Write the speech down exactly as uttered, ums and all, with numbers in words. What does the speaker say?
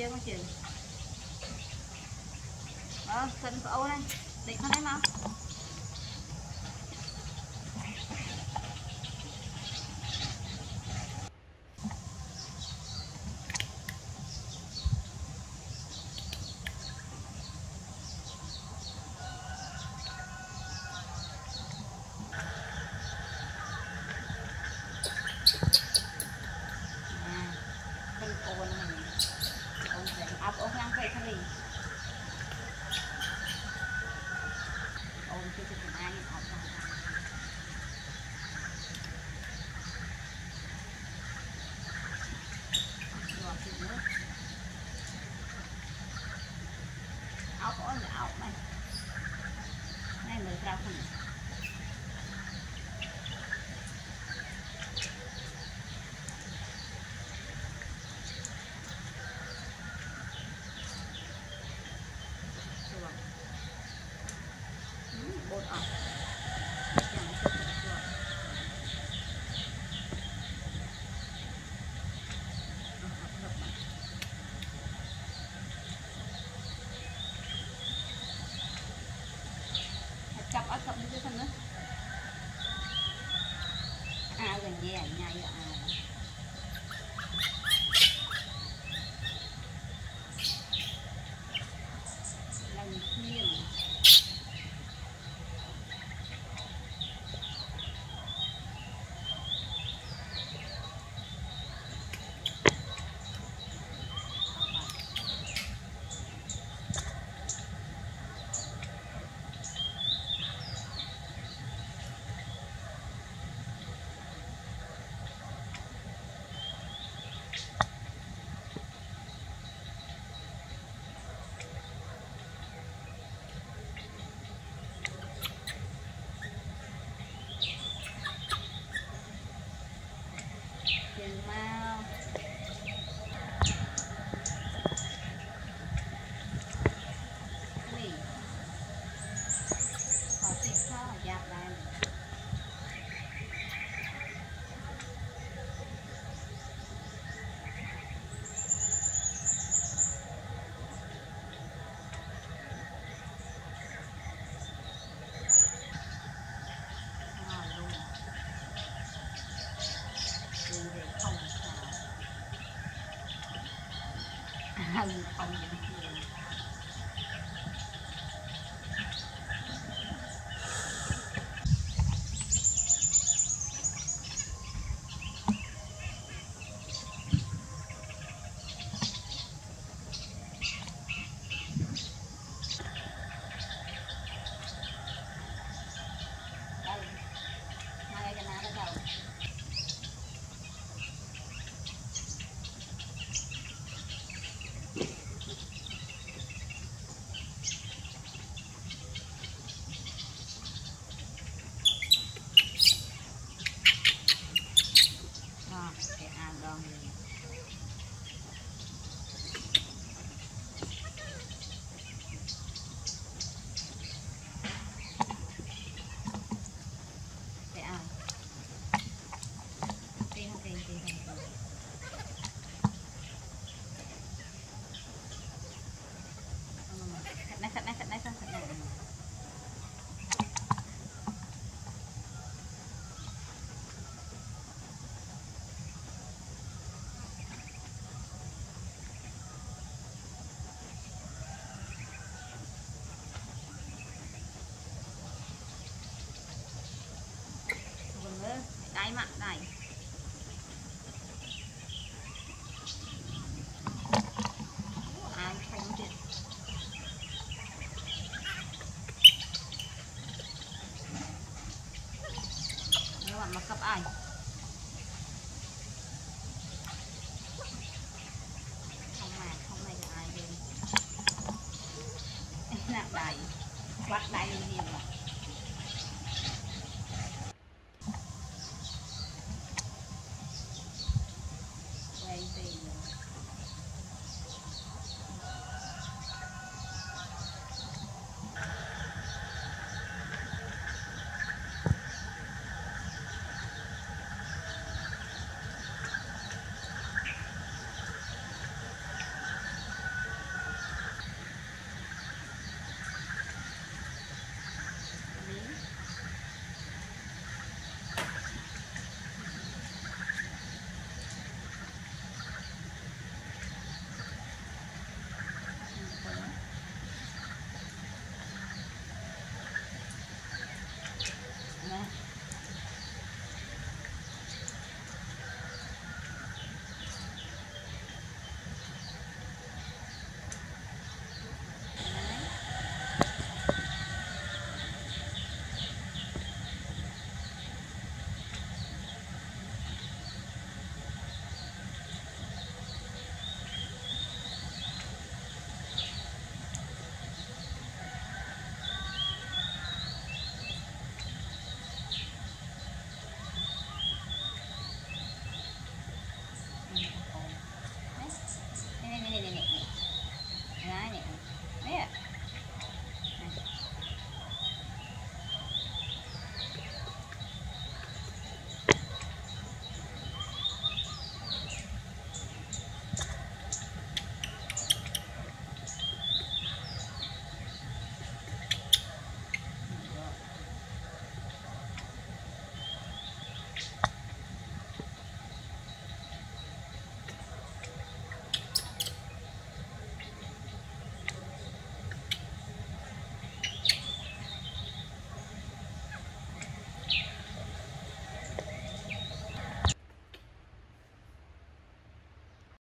chưa có chừng đó sân của Âu đây định con đấy mà áp ống ngang vậy thôi ôm chưa được ai áp ra rồi thì nữa áo có là áo này này mới ra không bột ỏng chọc ở chọc như thế nữa à gần như là nhai à lần thiên mau này họ xịt sao dạp lại hân không những chuyện đây hai cái ná đó đâu cái ăn đó cái ăn tiền tiền tiền tiền này sạch này sạch này sạch này đáy mặn này ai không chuyện nếu bạn mà cấp ai